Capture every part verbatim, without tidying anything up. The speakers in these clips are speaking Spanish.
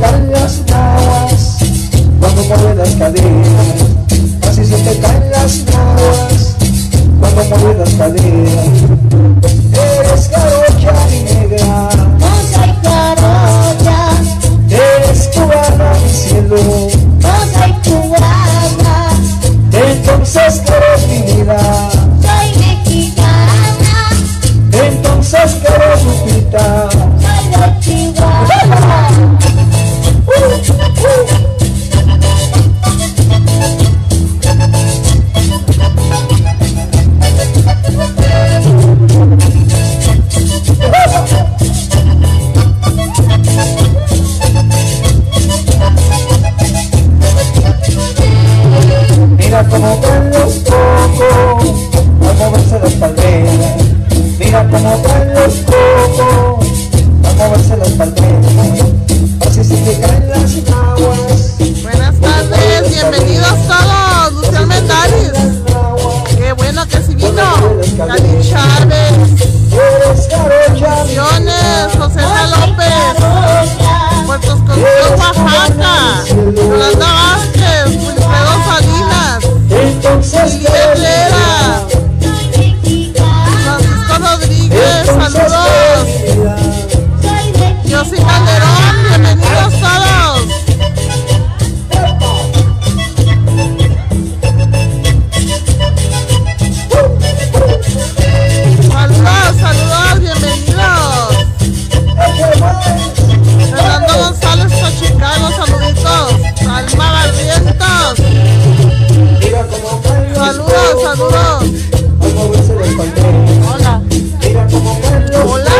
caen las naguas cuando mueve las caderas. Así se te caen las naguas cuando mueve las caderas. Eres jarocha mi negra, no soy jarocha. Eres cubana mi cielo, no soy cubana. Entonces ¿qué eres mi vida? Soy mexicana. Entonces ¿qué eres Lupita? Soy de Chihuahua. Uh, uh. Mira cómo caen los cocos al moverse las palmeras. Mira cómo caen los cocos al moverse las palmeras. Así se te caen las aguas. Buenas tardes, bienvenidos todos. Lucio Almendaris. Qué bueno que sí vino. Cali Chávez. Misiones, José López. Puerto Escondido, Oaxaca. Yolanda Vázquez, Wilfredo Salinas. Miguel Lera. Francisco Rodríguez, saludos. Yossi Calderón, bienvenidos todos. Saludos, saludos, bienvenidos. Fernando González, Chicago, saluditos. Alma Barrientos. Saludos, saludos. Hola. Hola.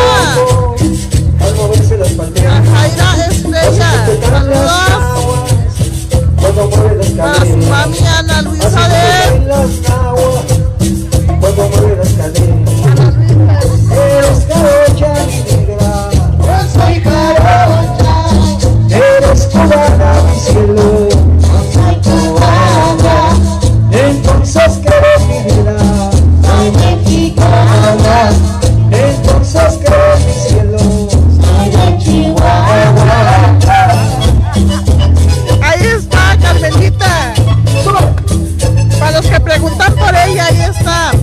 Jaira Estrella, saludos. Para su mami Ana Luisa de Eres jarocha mi negra, No soy jarocha. eres cubana mi cielo, No soy cubana. entonces ¿qué eres mi vida? Soy mexicana. Entonces ¿qué eres mi cielo? Soy de Chihuahua. ahí está Carmelita. Para los que preguntan por ella, ahí está.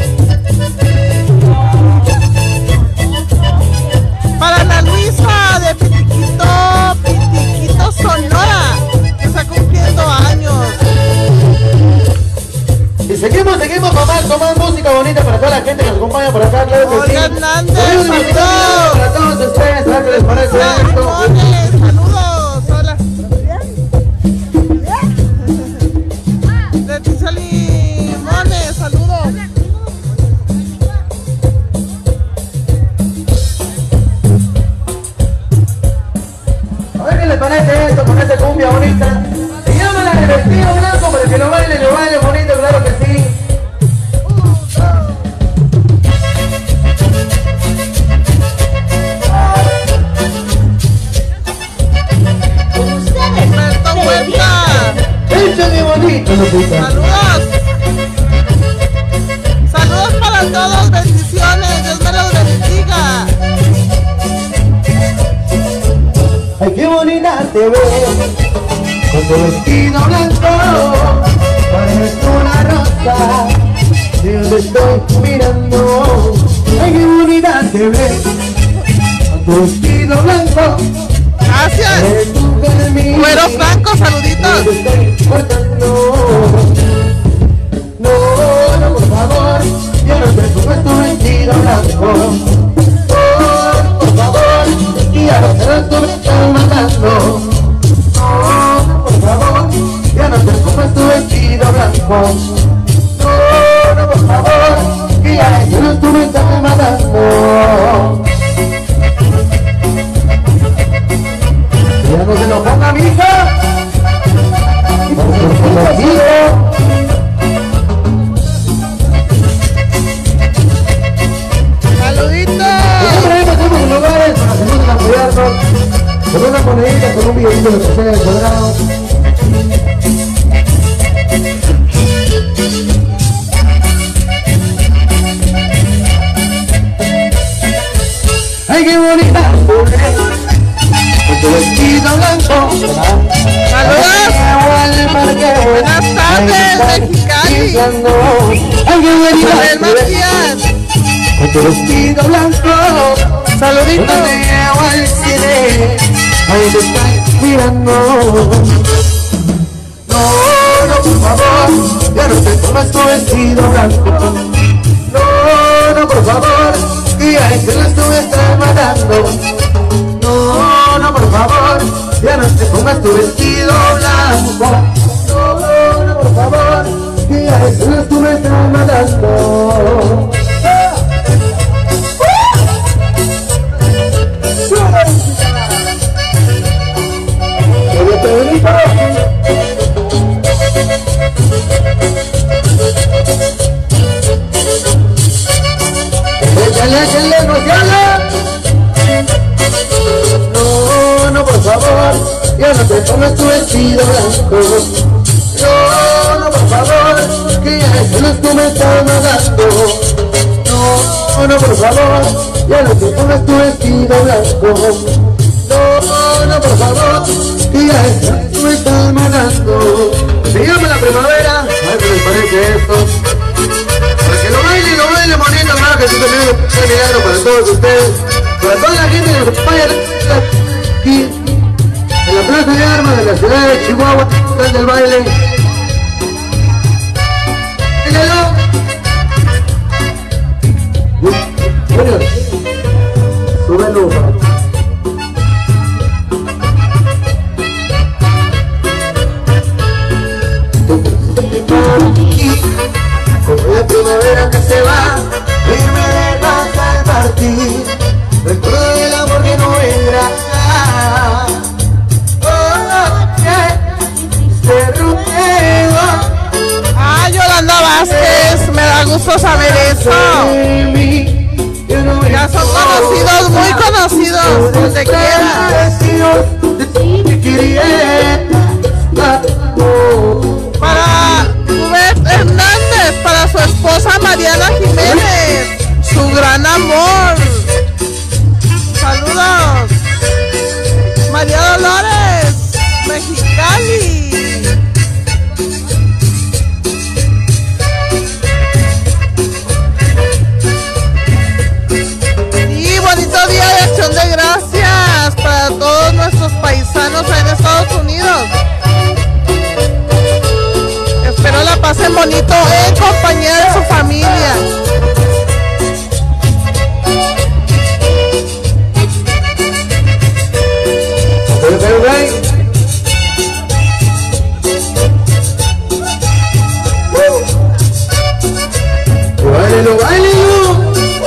Para Ana Luisa de Pitiquito, Pitiquito, Sonora, que está cumpliendo años. Y seguimos, seguimos con más, con más música bonita para toda la gente que nos acompaña por acá, claro que sí. Olga Hernández, Saludos, saludos. para todos ustedes, ¿verdad? ¿Qué les parece esto? Salmones, saludos. Hola. Leticia Limones, saludos. A ver qué les parece esto con esta cumbia bonita. Se llama la del vestido blanco, para que lo baile, lo baile bonito, claro que sí. Ustedes Humberto Huerta. Échale bonito, Lupita. Saludos. Saludos para todos, bendiciones, Dios me los bendiga. Ay, qué bonita te ves con tu vestido blanco, pareces una rosa de donde estoy mirando. Ay, qué bonita te ves con tu vestido blanco. Gracias. Eres tu germín, Güero Franco, saluditos. te estoy cortando. No, no, por favor, yo no te pongo tu vestido blanco. Por, por favor, y a los celos tú me estás matando. No, por favor, ya no te pongas tu vestido blanco. No, no, por favor, que a los celos tú me estás matando. Ya no se lo ponga, mija. Por favor, Saluditos. siempre hacemos en lugares para que nos apoyarnos con una monedita, con un billetito de tercera del cuadrado. Ay, qué bonita, con tu tu vestido blanco. Saludos. Buenas tardes, Mexicali. Alguien me diga Manuel Macías. con tu vestido blanco. Saludito. Yo me llevo al cine, ahí te estás mirando. No, no, por favor, ya no te pongas tu vestido blanco. No, no, por favor, que ya ese las tú me estás matando. No, no, por favor, ya no te pongas tu vestido blanco. No, no, por favor, que ya ese las tú me estás matando. Échale, échale, no se haga. No, no, por favor, ya no te pongas tu vestido blanco. No, no, por favor, que ya eso no tú me estás matando. No, no, por favor, ya no te pongas tu vestido blanco. No, no, por favor, que ya eso tú me estás matando. Se llama la primavera, a ver qué les parece esto. Para que lo baile, lo baile bonito, hermano, que tú también un milagro para todos ustedes, para toda la gente que nos acompaña aquí en la Plaza de Armas de la ciudad de Chihuahua, desde el baile. ¡Síguelo! Junior, súbelo. Como la primavera que se va y me dejas al partir, recuerdo el amor que no vendrá. Oh, yeah, se ruego. Ah, Yolanda Vázquez, me da gusto saber eso. Ya son conocidos, muy conocidos, donde quiera. Para Rubén Hernández, para su esposa Mariana Jiménez, su gran amor. Saludos. María Dolores, Mexicali. Y bonito día de acción de gracias para todos nuestros paisanos en Estados Unidos. Espero la pasen bonito en compañía de su familia. ¡Báilelo, báilelo!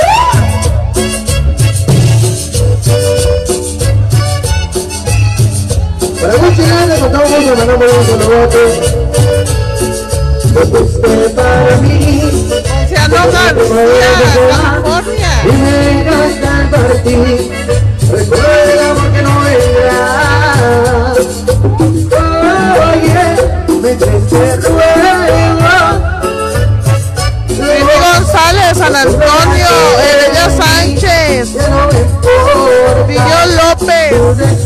Para mucha gente, con todo el mundo, mandamos un saludote. Porque para mí, Luciano García, California. y me encanta partir, recuerda el amor que no vendrá. Oye, me crece ruego. Luis González, San Antonio, Heredia Sánchez, Villo López,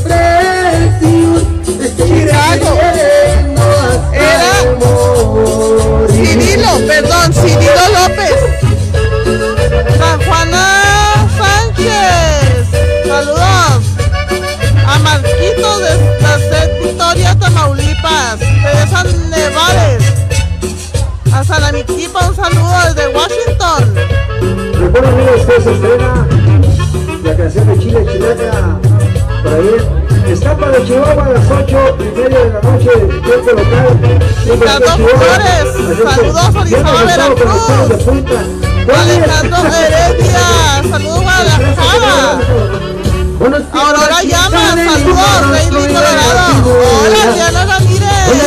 Chicago. Era Cirilo, perdón, Cirilo López. San Juana Sánchez, saludos. A Marquito de la Sed Victoria, Tamaulipas, Teresa Nevales. A Salamiquipa, un saludo desde Washington. Recuerden, amigos, que se estrena la canción de Chile Chilena por ahí. Escapa de Chihuahua a las ocho y media de la noche, tiempo local. Ricardo Flores, saludos Orizaba, Veracruz. Alejandro Heredia, saludos Guadalajara. Aurora Llamas, saludos Reyli Colorado. Hola Diana Ramírez.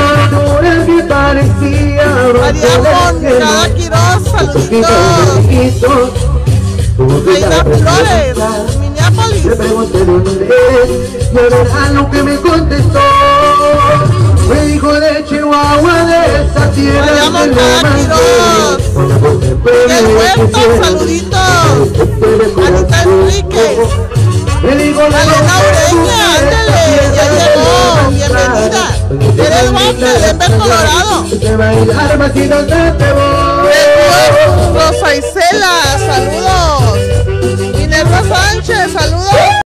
María Moncada Quiroz, saluditos. Reina Flores, Minneapolis. Le pregunté de dónde es y el verano que me contestó me dijo de Chihuahua, de esa tierra. María Moncada Quiroz. Miguel Huerta, saluditos. Anita Enríquez. Elena Ureña, Eres guapo, Denver, Colorado. De bailar más y no te voy. Rosa Isela, saludos. Minerva Sánchez, saludos.